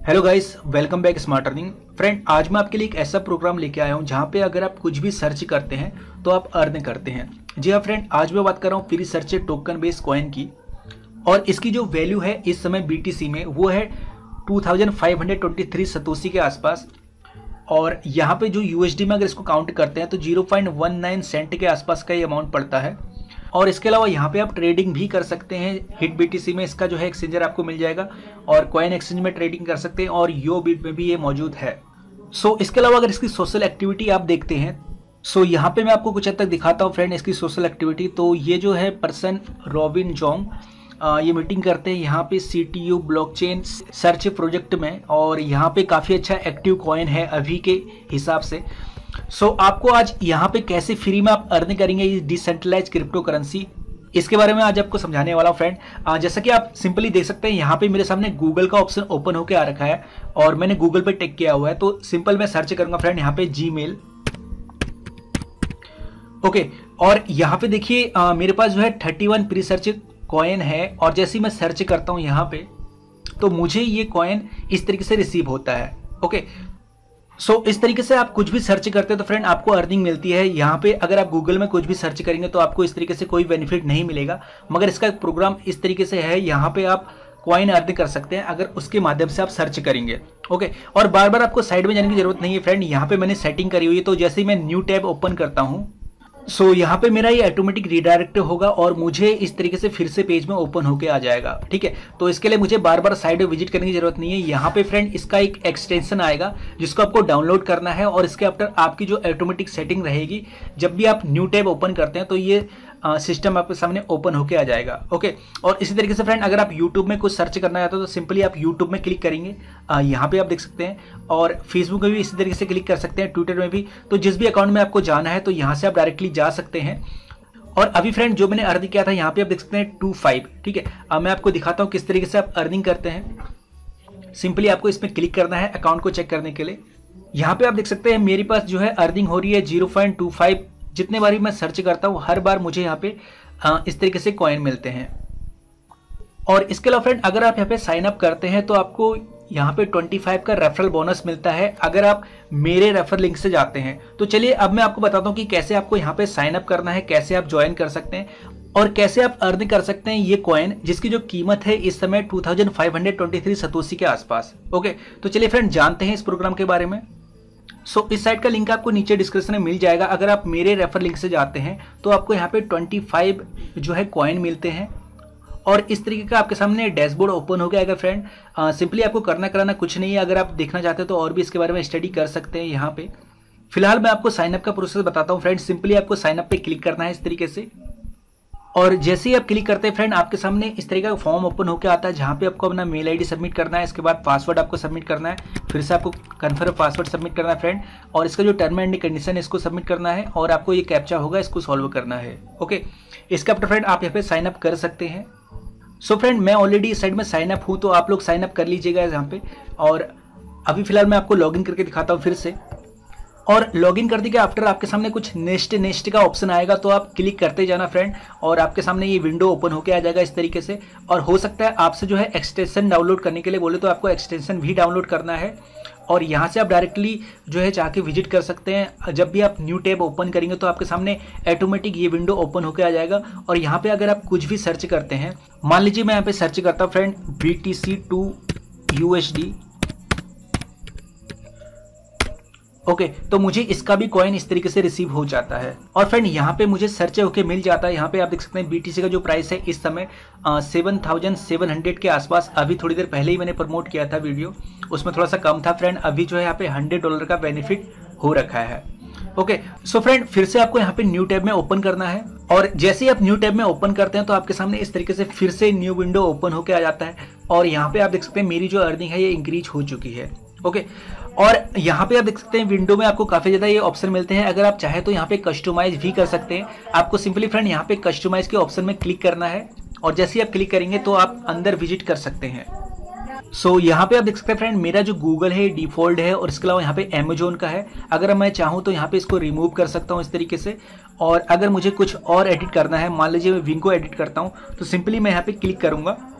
Hello guys, welcome back smart earning. Friend, आज मैं आपके लिए एक ऐसा प्रोग्राम लेके आया हूं जहां पे अगर आप कुछ भी सर्च करते हैं तो आप अर्न करते हैं। जी हाँ फ्रेंड, आज मैं बात कर रहा हूं free search token based coin की। और इसकी जो वैल्यू है इस समय बीटीसी में वो है 2523 सतोशी के आसपास। और यहाँ पे जो यूएसडी में अगर इसको काउंट करते हैं तो 0.19 सेंट के आसपास का ये अमाउंट पड़ता है। और इसके अलावा यहाँ पे आप ट्रेडिंग भी कर सकते हैं। हिट बीटीसी में इसका जो है एक्सचेंजर आपको मिल जाएगा और कॉइन एक्सचेंज में ट्रेडिंग कर सकते हैं और यो बिट में भी ये मौजूद है। इसके अलावा अगर इसकी सोशल एक्टिविटी आप देखते हैं यहाँ पे मैं आपको कुछ हद तक दिखाता हूँ फ्रेंड इसकी सोशल एक्टिविटी। तो ये जो है पर्सन रॉबिन जोंग, ये मीटिंग करते हैं यहाँ पे CTU ब्लॉकचेन सर्च प्रोजेक्ट में। और यहाँ पे काफ़ी अच्छा एक्टिव कॉइन है अभी के हिसाब से। आपको आज यहाँ पे कैसे फ्री में आप अर्न करेंगे ये डिसेंट्रलाइज क्रिप्टो करेंसी, इसके बारे में आज आपको समझाने वाला हूँ फ्रेंड। जैसा कि आप सिंपली देख सकते हैं यहाँ पे मेरे सामने गूगल का ऑप्शन ओपन होकर आ रखा है और मैंने गूगल पे टेक किया हुआ है। तो सिंपल मैं सर्च करूंगा फ्रेंड यहाँ पे जीमेल। ओके, और यहाँ पे देखिए मेरे पास जो है 31 प्री सर्च कॉइन है। और जैसे ही मैं सर्च करता हूँ यहाँ पे तो मुझे ये कॉइन इस तरीके से रिसीव होता है। ओके, इस तरीके से आप कुछ भी सर्च करते हैं तो फ्रेंड आपको अर्निंग मिलती है। यहाँ पे अगर आप गूगल में कुछ भी सर्च करेंगे तो आपको इस तरीके से कोई बेनिफिट नहीं मिलेगा, मगर इसका प्रोग्राम इस तरीके से है, यहाँ पे आप कॉइन अर्न कर सकते हैं अगर उसके माध्यम से आप सर्च करेंगे। ओके, और बार बार आपको साइड में जाने की जरूरत नहीं है फ्रेंड। यहाँ पे मैंने सेटिंग करी हुई है। तो जैसे ही मैं न्यू टैब ओपन करता हूँ यहाँ पे मेरा ये ऑटोमेटिक रीडायरेक्ट होगा और मुझे इस तरीके से फिर से पेज में ओपन होके आ जाएगा। ठीक है, तो इसके लिए मुझे बार बार साइड में विजिट करने की जरूरत नहीं है। यहाँ पे फ्रेंड इसका एक एक्सटेंशन आएगा जिसको आपको डाउनलोड करना है और इसके आफ्टर आपकी जो ऑटोमेटिक सेटिंग रहेगी, जब भी आप न्यू टैब ओपन करते हैं तो ये सिस्टम आपके सामने ओपन होके आ जाएगा। ओके, और इसी तरीके से फ्रेंड अगर आप यूट्यूब में कुछ सर्च करना चाहते हो तो सिंपली आप यूट्यूब में क्लिक करेंगे, यहाँ पे आप देख सकते हैं। और फेसबुक में भी इसी तरीके से क्लिक कर सकते हैं, ट्विटर में भी। तो जिस भी अकाउंट में आपको जाना है तो यहाँ से आप डायरेक्टली जा सकते हैं। और अभी फ्रेंड जो मैंने अर्निंग किया था यहाँ पे आप देख सकते हैं 25। ठीक है, अब मैं आपको दिखाता हूँ किस तरीके से आप अर्निंग करते हैं। सिंपली आपको इसमें क्लिक करना है अकाउंट को चेक करने के लिए। यहाँ पे आप देख सकते हैं मेरे पास जो है अर्निंग हो रही है 0.25। जितने बार मैं सर्च करता हूँ हर बार मुझे यहाँ पे इस तरीके से कॉइन मिलते हैं। और इसके अलावा फ्रेंड अगर आप यहाँ पे साइन अप करते हैं तो आपको यहाँ पे 25 का रेफरल बोनस मिलता है अगर आप मेरे रेफर लिंक से जाते हैं। तो चलिए अब मैं आपको बताता हूँ कि कैसे आपको यहाँ पे साइन अप करना है, कैसे आप ज्वाइन कर सकते हैं और कैसे आप अर्न कर सकते हैं ये कॉइन, जिसकी जो कीमत है इस समय 2523 सतोशी के आसपास। ओके, तो चलिए फ्रेंड जानते हैं इस प्रोग्राम के बारे में। इस साइट का लिंक आपको नीचे डिस्क्रिप्शन में मिल जाएगा। अगर आप मेरे रेफर लिंक से जाते हैं तो आपको यहाँ पे 25 जो है कॉइन मिलते हैं और इस तरीके का आपके सामने डैशबोर्ड ओपन हो जाएगा फ्रेंड। सिंपली आपको करना कराना कुछ नहीं है। अगर आप देखना चाहते हैं तो और भी इसके बारे में स्टडी कर सकते हैं। यहाँ पे फिलहाल मैं आपको साइनअप का प्रोसेस बताता हूँ फ्रेंड। सिंपली आपको साइनअप पे क्लिक करना है इस तरीके से। और जैसे ही आप क्लिक करते हैं फ्रेंड आपके सामने इस तरीके का फॉर्म ओपन होकर आता है जहाँ पे आपको अपना मेल आईडी सबमिट करना है। इसके बाद पासवर्ड आपको सबमिट करना है, फिर से आपको कन्फर्म पासवर्ड सबमिट करना है फ्रेंड। और इसका जो टर्म एंड कंडीशन है इसको सबमिट करना है और आपको ये कैप्चा होगा इसको सॉल्व करना है। ओके, इसके आफ्टर फ्रेंड आप यहाँ पे साइन अप कर सकते हैं। फ्रेंड मैं ऑलरेडी इस साइड में साइन अप हूँ तो आप लोग साइन अप कर लीजिएगा यहाँ पे। और अभी फिलहाल मैं आपको लॉगिन करके दिखाता हूँ फिर से। और लॉगिन करने के आफ्टर आपके सामने कुछ नेक्स्ट का ऑप्शन आएगा तो आप क्लिक करते जाना फ्रेंड और आपके सामने ये विंडो ओपन होके आ जाएगा इस तरीके से। और हो सकता है आपसे जो है एक्सटेंशन डाउनलोड करने के लिए बोले तो आपको एक्सटेंशन भी डाउनलोड करना है। और यहाँ से आप डायरेक्टली जो है जाके विजिट कर सकते हैं। जब भी आप न्यू टैब ओपन करेंगे तो आपके सामने ऑटोमेटिक ये विंडो ओपन होकर आ जाएगा। और यहाँ पे अगर आप कुछ भी सर्च करते हैं, मान लीजिए मैं यहाँ पे सर्च करता हूँ friend BTC to USD। Okay, तो मुझे इसका भी कॉइन इस तरीके से रिसीव हो जाता है। और फ्रेंड यहाँ पे मुझे सर्च होके मिल जाता है। यहाँ पे आप देख सकते हैं BTC का जो प्राइस है इस समय 7700 के आसपास। अभी थोड़ी देर पहले ही मैंने प्रमोट किया था वीडियो, उसमें थोड़ा सा कम था फ्रेंड। अभी जो है यहाँ पे $100 का बेनिफिट हो रखा है। ओके, फ्रेंड फिर से आपको यहाँ पे न्यू टैब में ओपन करना है। और जैसे ही आप न्यू टैब में ओपन करते हैं तो आपके सामने इस तरीके से फिर से न्यू विंडो ओपन होके आ जाता है। और यहाँ पे आप देख सकते हैं मेरी जो अर्निंग है ये इंक्रीज हो चुकी है। ओके, और यहाँ पे आप देख सकते हैं विंडो में आपको काफी ज्यादा ये ऑप्शन मिलते हैं। अगर आप चाहे तो यहाँ पे कस्टमाइज भी कर सकते हैं। आपको सिंपली फ्रेंड यहाँ पे कस्टमाइज के ऑप्शन में क्लिक करना है और जैसे ही आप क्लिक करेंगे तो आप अंदर विजिट कर सकते हैं। यहाँ पे आप देख सकते हैं फ्रेंड मेरा जो गूगल है डिफॉल्ट है और इसके अलावा यहाँ पे अमेजोन का है। अगर मैं चाहूँ तो यहाँ पे इसको रिमूव कर सकता हूँ इस तरीके से। और अगर मुझे कुछ और एडिट करना है, मान लीजिए मैं विंग को एडिट करता हूँ, तो सिंपली मैं यहाँ पे क्लिक करूंगा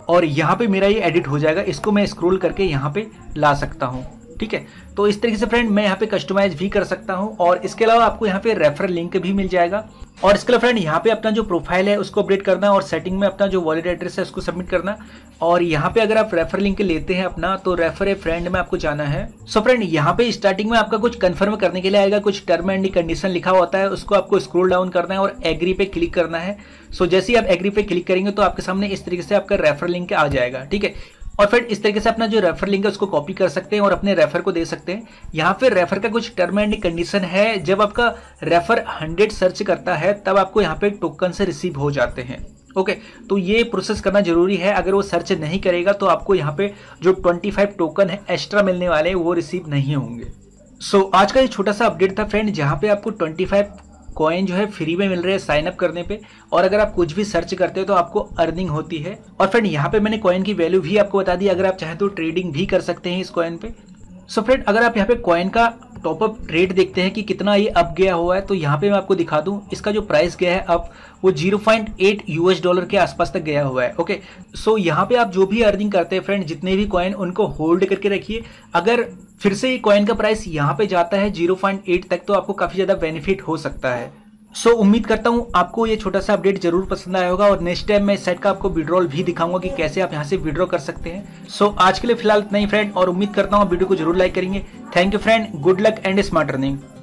और यहाँ पे मेरा ये एडिट हो जाएगा। इसको मैं स्क्रॉल करके यहाँ पे ला सकता हूँ, ठीक है। तो इस तरीके से फ्रेंड मैं यहाँ पे कस्टमाइज भी कर सकता हूँ। और इसके अलावा आपको यहाँ पे रेफरल लिंक भी मिल जाएगा। और इसके अलावा फ्रेंड यहाँ पे अपना जो प्रोफाइल है उसको अपडेट करना और सेटिंग में अपना जो वॉलेट एड्रेस है उसको सबमिट करना। और यहाँ पे अगर आप रेफर लिंक लेते हैं अपना, तो रेफर ए फ्रेंड में आपको जाना है। सो फ्रेंड यहाँ पे स्टार्टिंग में आपका कुछ कंफर्म करने के लिए आएगा, कुछ टर्म एंड कंडीशन लिखा होता है, उसको आपको स्क्रॉल डाउन करना है और एग्री पे क्लिक करना है। सो जैसे ही आप एग्री पे क्लिक करेंगे तो आपके सामने इस तरीके से आपका रेफर लिंक आ जाएगा, ठीक है। और फिर इस तरीके से अपना जो रेफर लिंक है उसको कॉपी कर सकते हैं और अपने रेफर को दे सकते हैं। यहाँ पे रेफर का कुछ टर्म एंड कंडीशन है, जब आपका रेफर 100 सर्च करता है तब आपको यहाँ पे टोकन से रिसीव हो जाते हैं, ओके। तो ये प्रोसेस करना जरूरी है, अगर वो सर्च नहीं करेगा तो आपको यहाँ पे जो 25 टोकन है एक्स्ट्रा मिलने वाले हैं वो रिसीव नहीं होंगे। सो आज का ये छोटा सा अपडेट था फ्रेंड, जहाँ पे आपको 25 कॉइन जो है फ्री में मिल रहे हैं साइन अप करने पे। और अगर आप कुछ भी सर्च करते हो तो आपको अर्निंग होती है। और फ्रेंड यहाँ पे मैंने कॉइन की वैल्यू भी आपको बता दी, अगर आप चाहें तो ट्रेडिंग भी कर सकते हैं इस कॉइन पे। सो फ्रेंड अगर आप यहाँ पे कॉइन का टॉपअप रेट देखते हैं कि कितना ये अप गया हुआ है, तो यहाँ पे मैं आपको दिखा दूं इसका जो प्राइस गया है अब वो $0.8 के आसपास तक गया हुआ है, ओके। सो यहाँ पे आप जो भी अर्निंग करते हैं फ्रेंड, जितने भी कॉइन उनको होल्ड करके रखिए। अगर फिर से ये कॉइन का प्राइस यहाँ पे जाता है 0.8 तक तो आपको काफी ज्यादा बेनिफिट हो सकता है। सो उम्मीद करता हूँ आपको ये छोटा सा अपडेट जरूर पसंद आया होगा। और नेक्स्ट टाइम मैं इस साइट का आपको विड्रॉल भी दिखाऊंगा कि कैसे आप यहाँ से विड्रॉ कर सकते हैं। सो आज के लिए फिलहाल इतना ही फ्रेंड, और उम्मीद करता हूँ वीडियो को जरूर लाइक करेंगे। Thank you friend, good luck and smart earning.